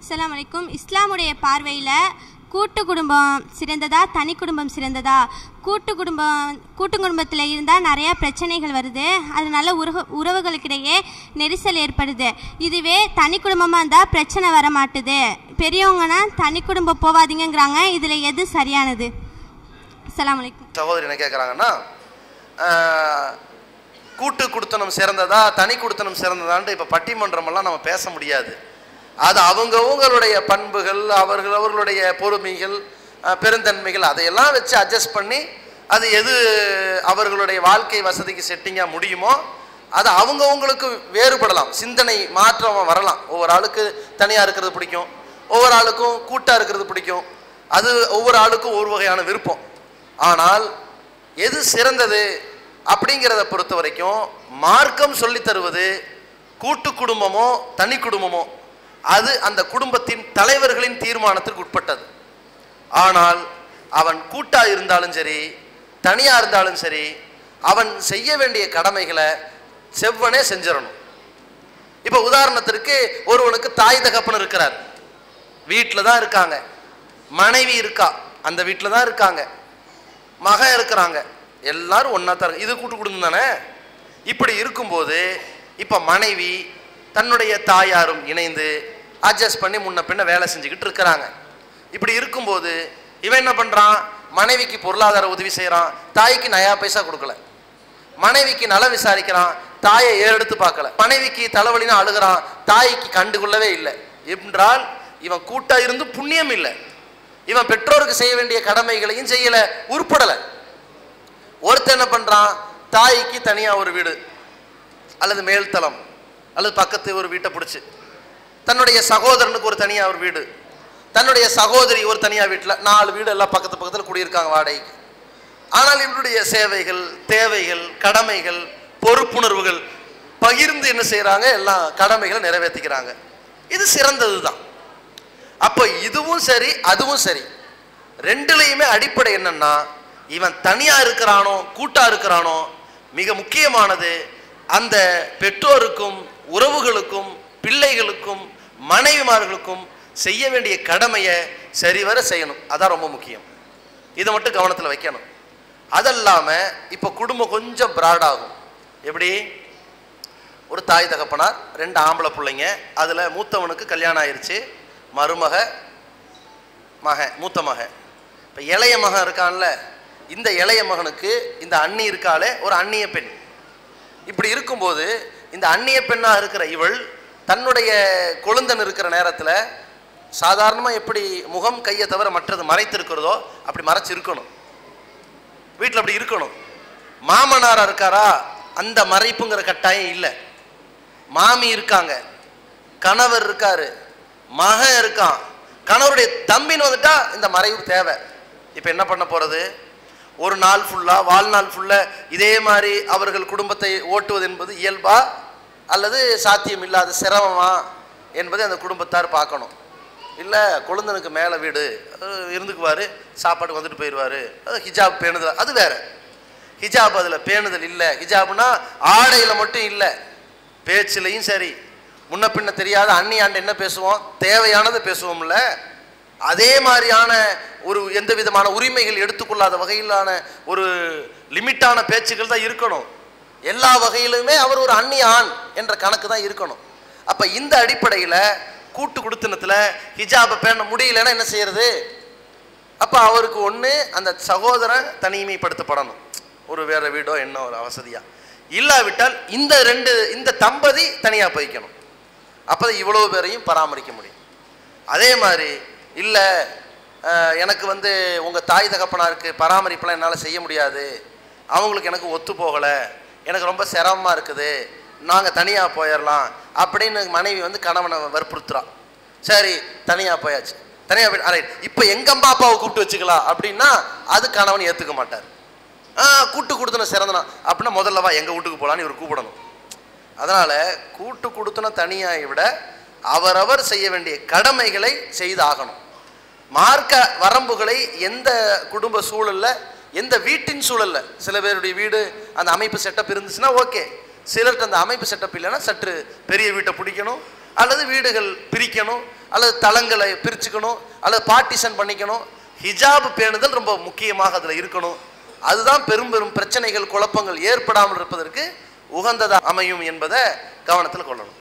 அஸ்ஸலாமு அலைக்கும். இஸ்லாமுடைய பார்வையில் கூட்டு குடும்பம் சிறந்ததா தனி குடும்பம் சிறந்ததா? கூட்டு குடும்பத்தில் இருந்தால் நிறையா பிரச்சனைகள் வருது, அதனால உறவுகளுக்கிடையே நெரிசல் ஏற்படுது. இதுவே தனி குடும்பமாக இருந்தால் பிரச்சனை வர மாட்டுது. பெரியவங்கன்னா தனி குடும்பம் போவாதீங்கிறாங்க. இதில் எது சரியானது? அஸ்ஸலாமு அலைக்கும். சகோதரி என்ன கேட்குறாங்கன்னா, கூட்டு குடுத்தனம் சிறந்ததா தனி குடுத்தனம் சிறந்ததான்ட்டு இப்போ பட்டிமன்றமெல்லாம் நம்ம பேச முடியாது. அது அவங்களுடைய பண்புகள், அவர்களுடைய பொறுமைகள், பெருந்தன்மைகள், அதையெல்லாம் வச்சு அட்ஜஸ்ட் பண்ணி அது எது அவர்களுடைய வாழ்க்கை வசதிக்கு செட்டிங்காக முடியுமோ அது அவங்கவுங்களுக்கு வேறுபடலாம். சிந்தனை மாற்றம் வரலாம். ஒவ்வொரு ஆளுக்கு தனியாக இருக்கிறது பிடிக்கும், ஒவ்வொரு ஆளுக்கும் கூட்டாக இருக்கிறது பிடிக்கும். அது ஒவ்வொரு ஆளுக்கும் ஒரு வகையான விருப்பம். ஆனால் எது சிறந்தது அப்படிங்கிறத பொறுத்த வரைக்கும் மார்க்கம் சொல்லி தருவது கூட்டு குடும்பமோ தனி குடும்பமோ அது அந்த குடும்பத்தின் தலைவர்களின் தீர்மானத்திற்கு உட்பட்டது. ஆனால் அவன் கூட்டா இருந்தாலும் சரி தனியா இருந்தாலும் சரி அவன் செய்ய வேண்டிய கடமைகளை செவ்வனே செஞ்சிடணும். இப்ப உதாரணத்திற்கு ஒருவனுக்கு தாய் தகப்பன் இருக்கிறார், வீட்டில் தான் இருக்காங்க, மனைவி இருக்கா அந்த வீட்டில் தான் இருக்காங்க, மகன் இருக்கிறாங்க, எல்லாரும் ஒன்னா தான். இது கூட்டு குடும்பம் தானே. இப்படி இருக்கும்போது இப்ப மனைவி தன்னுடைய தாயாரும் இணைந்து அட்ஜஸ்ட் பண்ணி முன்ன பின்ன வேலை செஞ்சுக்கிட்டு இருக்கிறாங்க. இப்படி இருக்கும்போது இவன் என்ன பண்றான்? மனைவிக்கு பொருளாதார உதவி செய்யறான், தாய்க்கு நயா பைசா கொடுக்கல. மனைவிக்கு நலம் விசாரிக்கிறான், தாயை ஏறெடுத்து பார்க்கல. மனைவிக்கு தலைவலினா அழுகிறான், தாய்க்கு கண்டுகொள்ளவே இல்லை என்றால் இவன் கூட்டா இருந்து புண்ணியம் இல்லை. இவன் பெற்றோருக்கு செய்ய வேண்டிய கடமைகளையும் செய்யல, உருப்படலை. ஒருத்தர் என்ன பண்றான்? தாய்க்கு தனியா ஒரு வீடு அல்லது மேல்தளம் அல்லது பக்கத்து ஒரு வீட்டை பிடிச்சி, தன்னுடைய சகோதரனுக்கு ஒரு தனியா ஒரு வீடு, தன்னுடைய சகோதரி ஒரு தனியா வீட்டில், 4 வீடு எல்லாம் பக்கத்து பக்கத்தில் குடியிருக்காங்க வாடகைக்கு. ஆனால் இவருடைய சேவைகள், தேவைகள், கடமைகள், பொறுப்புணர்வுகள் பகிர்ந்து என்ன செய்யறாங்க? எல்லாம் கடமைகளை நிறைவேற்றிக்கிறாங்க. இது சிறந்தது தான். அப்ப இதுவும் சரி அதுவும் சரி, ரெண்டுலையுமே அடிப்படை என்னன்னா, இவன் தனியா இருக்கிறானோ கூட்டா இருக்கிறானோ, மிக முக்கியமானது அந்த பெற்றோருக்கும் உறவுகளுக்கும் பிள்ளைகளுக்கும் மனைவிமார்களுக்கும் செய்ய வேண்டிய கடமையை சரிவர செய்யணும். அதான் ரொம்ப முக்கியம். இதை மட்டும் கவனத்தில் வைக்கணும். அதல்லாம இப்ப குடும்பம் கொஞ்சம் பிராட் ஆகும். எப்படி? ஒரு தாய் தகப்பனார், 2 ஆம்பளை பிள்ளைங்க, அதுல மூத்தவனுக்கு கல்யாணம் ஆயிருச்சு, மருமக மகன், மூத்த மகன். இப்ப இளைய மகன் இருக்கான்ல, இந்த இளைய மகனுக்கு இந்த அண்ணி இருக்காளே ஒரு அந்நிய பெண். இப்படி இருக்கும்போது இந்த அந்நிய பெண்ணா இருக்கிற இவள் தன்னுடைய கொழுந்தன் இருக்கிற நேரத்தில் சாதாரணமாக எப்படி முகம் கையை தவிர மற்றது மறைத்து இருக்கிறதோ அப்படி மறைச்சு இருக்கணும். வீட்டில் அப்படி இருக்கணும். மாமனாரா இருக்காரா, அந்த மறைப்புங்கிற கட்டாயம் இல்லை. மாமி இருக்காங்க, கணவர் இருக்காரு, மகன் இருக்கான், கணவருடைய தம்பின்னு வந்துட்டா இந்த மறைவு தேவை. இப்போ என்ன பண்ண போறது? ஒரு நாள் ஃபுல்லா, வாழ்நாள் ஃபுல்லா இதே மாதிரி அவர்கள் குடும்பத்தை ஓட்டுவது என்பது இயல்பா அல்லது சாத்தியம் இல்லாத சிரமமா என்பதை அந்த குடும்பத்தார் பார்க்கணும். இல்லை கொழுந்தனுக்கு மேலே வீடு இருந்துக்குவார், சாப்பாடு வந்துட்டு போயிடுவார், ஹிஜாப் பேணுதல், அது வேற. ஹிஜாப் அதில் பேணுதல் இல்லை. ஹிஜாப்னா ஆடையில் மட்டும் இல்லை, பேச்சிலையும் சரி. முன்ன பின்ன தெரியாத அண்ணி ஆண்டு என்ன பேசுவோம்? தேவையானதை பேசுவோம்ல. அதே மாதிரியான ஒரு எந்த விதமான உரிமைகள் எடுத்துக்கொள்ளாத வகையிலான ஒரு லிமிட்டான பேச்சுக்கள் தான் இருக்கணும். எல்லா வகையிலுமே அவர் ஒரு அந்நிய ஆண் என்ற கணக்கு தான் இருக்கணும். அப்ப இந்த அடிப்படையில் கூட்டு குடுத்தனத்தில் ஹிஜாபை பேண முடியலன்னா என்ன செய்யறது? அப்ப அவருக்கு ஒன்று அந்த சகோதரன் தனிமைப்படுத்தப்படணும், ஒரு வேற வீடோ என்ன ஒரு வசதியா. இல்லாவிட்டால் இந்த தம்பதி தனியா போய்க்கணும். அப்பதான் இவ்வளவு பேரையும் பராமரிக்க முடியும். அதே மாதிரி இல்லை எனக்கு உங்கள் தாய் தகப்பனாருக்கு பராமரிப்பெல்லாம் என்னால் செய்ய முடியாது, அவங்களுக்கு எனக்கு ஒத்து போகலை, எனக்கு ரொம்ப சிரமமாக இருக்குது, நாங்கள் தனியாக போயிடலாம் அப்படின்னு மனைவி கணவனை வற்புறுத்துறா. சரி தனியாக போயாச்சு, தனியாக போய் ரைட், இப்போ எங்கள் அம்மா அப்பாவை கூப்பிட்டு வச்சுக்கலாம் அப்படின்னா அது கணவன் ஏற்றுக்க மாட்டார். கூட்டு கொடுத்தன சிறந்தனா அப்படின்னா முதல்லவா எங்கள் வீட்டுக்கு போகலான்னு இவர் கூப்பிடணும். அதனால் கூட்டு கொடுத்தன தனியாகி விட அவரவர் செய்ய வேண்டிய கடமைகளை செய்து ஆகணும். மார்க்க வரம்புகளை எந்த குடும்ப சூழல்ல, எந்த வீட்டின் சூழல்ல, சில பேருடைய வீடு அந்த அமைப்பு செட்டப் இருந்துச்சுன்னா ஓகே, சிலருக்கு அந்த அமைப்பு செட்டப் இல்லைன்னா சற்று பெரிய வீட்டை பிடிக்கணும், அல்லது வீடுகள் பிரிக்கணும், அல்லது தளங்களை பிரிச்சுக்கணும், அல்லது பார்ட்டிஷன் பண்ணிக்கணும். ஹிஜாப் பேணுதல் ரொம்ப முக்கியமாக அதில் இருக்கணும். அதுதான் பெரும் பெரும் பிரச்சனைகள் குழப்பங்கள் ஏற்படாமல் இருப்பதற்கு உகந்ததாக அமையும் என்பதை கவனத்தில் கொள்ளணும்.